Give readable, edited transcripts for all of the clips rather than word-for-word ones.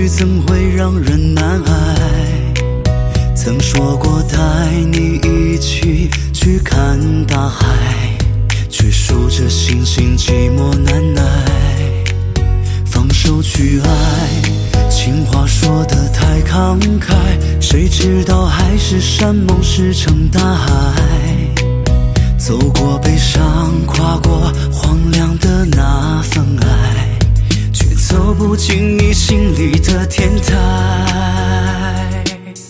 句怎会让人难挨？曾说过带你一起去看大海，却数着星星寂寞难耐。放手去爱，情话说得太慷慨，谁知道海誓山盟石沉大海。走过悲伤，跨过荒凉的那份爱，却走不进你心里的天台。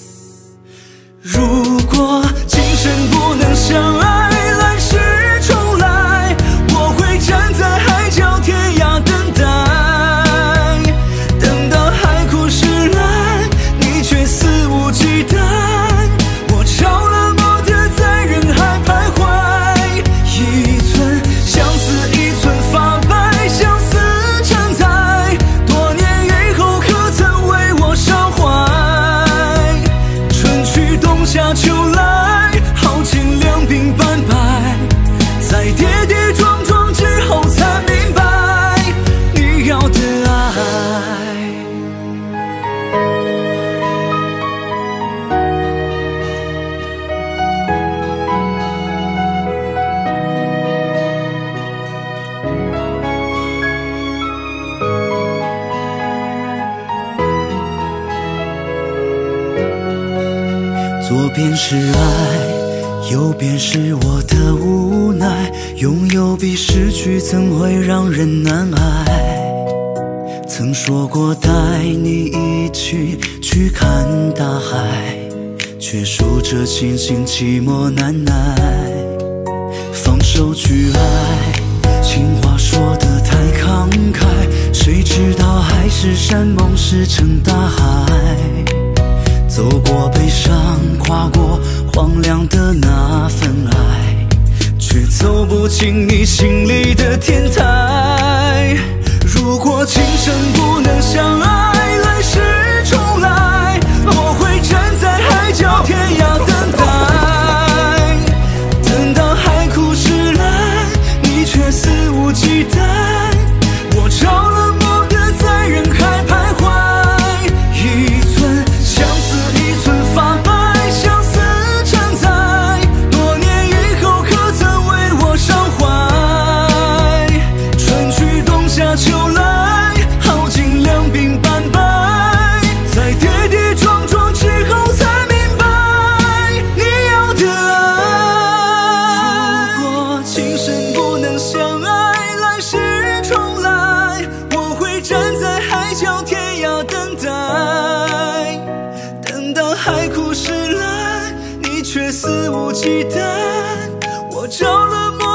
如果今生不能相爱，来世重来，我会站在海角天涯等待，等到海枯石烂，你却肆无忌惮，我着了魔的在人海徘徊。一寸相思一寸发白，相思成灾，多年以后可曾为我伤怀？春去冬夏秋来，耗尽两鬓斑白，在跌跌撞撞之后才明白你要的爱。左边是爱，右边是我的无奈，拥有比失去怎会让人难挨？曾说过带你一起去看大海，却数着星星寂寞难耐。放手去爱，情话说得太慷慨，谁知道海誓山盟石沉大海。走过悲伤，跨过荒凉的那份爱，却走不进你心里的天台。如果今生不能相爱，来世重来，我会站在海角天涯等待，等到海枯石烂，你却肆无忌惮，我着了魔的在人海徘徊。一寸相思一寸发白，相思成灾，多年以后可曾为我伤怀？春去冬夏秋来，耗尽两鬓斑白，在跌跌撞撞之后才明白你要的爱。如果今生不能相爱，来世重来，我会站在海角天涯等待，等到海枯石烂，你却肆无忌惮，我着了魔